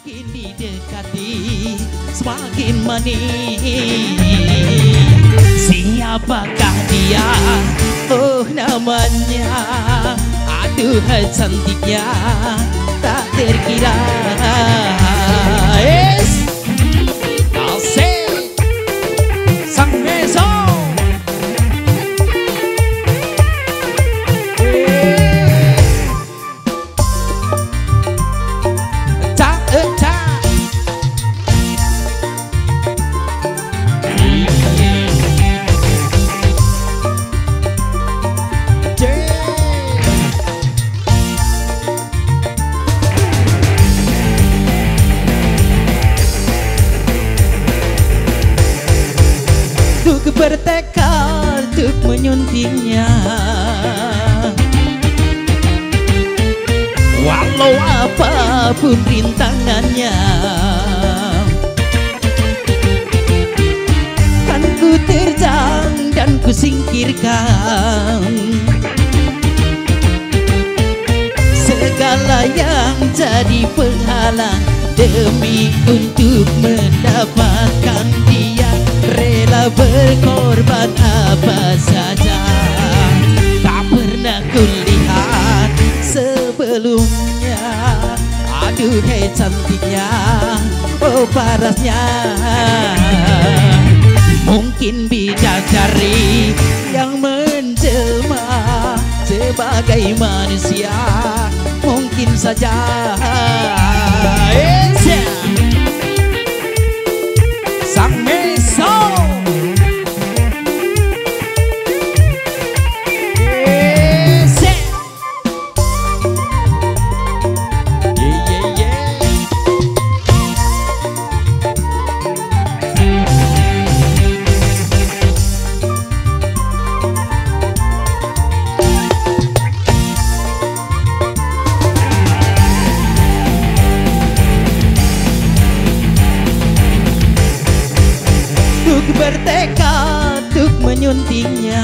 Semakin didekati semakin manis. Siapakah dia? Oh namanya, aduh cantiknya tak terkira. Asik sang meso. Untuk bertekad untuk menyuntingnya, walau apapun rintangannya, kan ku terjang dan ku singkirkan segala yang jadi penghalang demi untuk mendapatkan dia. Rela berkorban apa saja, tak pernah kulihat sebelumnya. Aduhai cantiknya, oh parasnya. Mungkin bidadari yang menjelma sebagai manusia, mungkin saja. Sang meso. Untuk bertekad untuk menyuntingnya,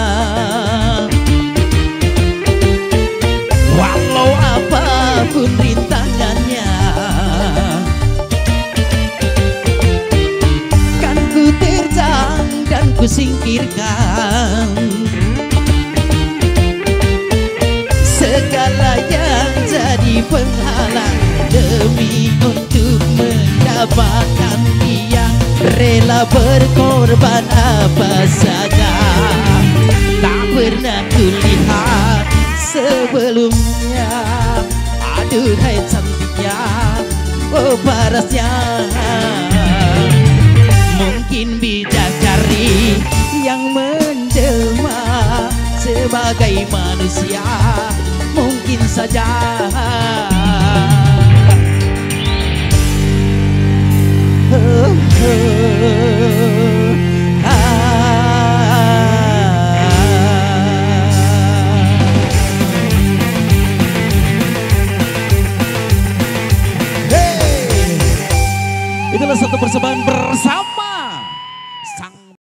walau apapun rintangannya, kan ku terjang dan ku singkirkan segala yang jadi penghalang demi untuk mendapatkan dia. Rela berkorban apa saja, tak pernah kulihat sebelumnya. Aduhai cantiknya, oh parasnya. Mungkin bidadari yang menjelma sebagai manusia, mungkin saja. Itulah satu persembahan bersama